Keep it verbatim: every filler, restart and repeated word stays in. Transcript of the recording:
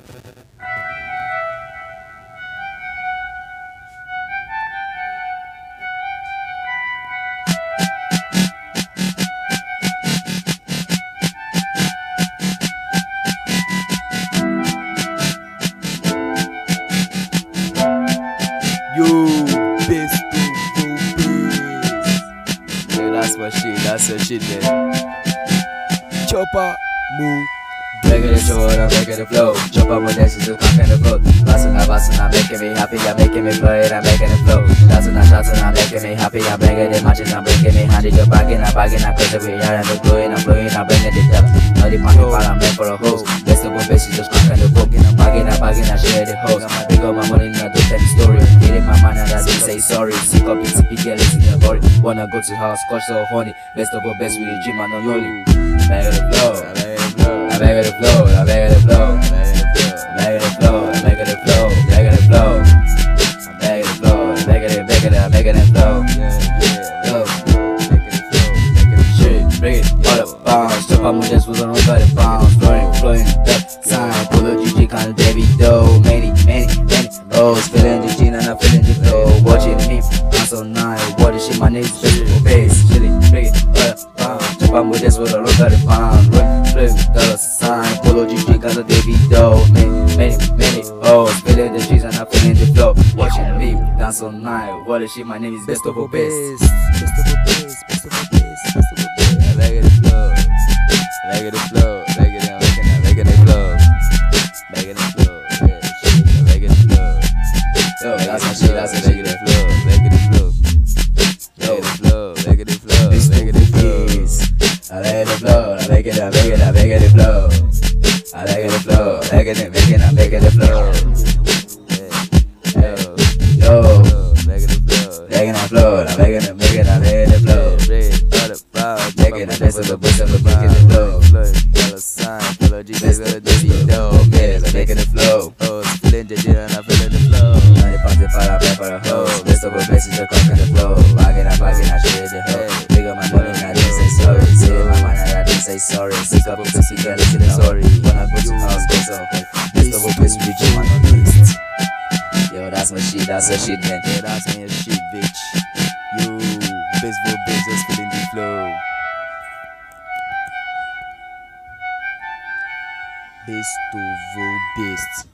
Yo, best of yeah, that's my shit, that's your shit, man. Chopper, move. Making it short, I'm making it flow. Jump on my dances, just conquering the flow. Bustin' out, bustin' out, making me happy. I'm making me play it, I'm making it flow. Shots out, shots out, making me happy. I'm bringing it matches, I'm bringing me handy. You're bagging, I'm bagging, I'm cause we are. I'm blowing, I'm blowing, I'm bringing it up. Now the pocket part, I'm meant for a host. Best of all bases, just conquering the book. I'm bagging, I'm bagging, I share the host. Big up my money, I do tell the story. Get in my mind, and I do say sorry. Sick up, it's a big girl, it's in your body. Wanna go to house, scotch so horny. Best of all best with the gym, I know you only. Bag the flow, I beg the flow, I beg the flow, I beg the flow, I beg the flow, I beg the flow, I beg the flow, I beg it, beg it, I beg it flow. Yo, shit, bring it all the bounce. Jump on my dance with on the bounce, flowing, flowing, duck sign, pull up G G, kind of David Doe, many, many, many. Oh, feeling the gene and I'm feeling the flow. Watching me, I'm so nice. What is shit? My name's Festival Bass. Chilling, bring it all the bounce. Jump on my dance with on the bounce, flowing, dollar sign, pull up G G, kind of David Doe, many, many, many. Oh, feeling the G's and I'm feeling the flow. Watching me, dance so nice. What is shit? My name is Best of all Bass. Best of all bass, best of all bass, best of all bass. I beg the flow, I beg the flow, I beg it, I'm making, I'm making the flow, making the flow, yeah, shit, I'm making the flow. Yo, that's my shit, that's my shit. Making the flow, making the flow, making the flow, making the flow, making the flow. I beg the flow, I beg it, I beg it, I beg it flow. I beg the flow, making it, making, I'm making the flow. Yo, making the flow, making the flow, I'm making it, making, I'm making the flow. Making the best of the best of the making the flow. Dollar sign, follow G, Best follow of the David Doe, yes, I'm making the flow. oh, it's feeling the G and I'm feeling the flow. Now they pass it for the back for the hoe. Best of the best is the cock and the flow. Bagging, I'm bagging, I share the hoe. Big up my money, I didn't say sorry. Sit in my mind, I didn't say sorry. Sick up, sick, sick, girl, listen to sorry. When I go to house, go so. Best of the best with the gym, I know list. Yo, that's my shit, that's your shit, man. Yeah, that's my shit, bitch. Yo, baseball bitch, just feeling the flow. Best of all best.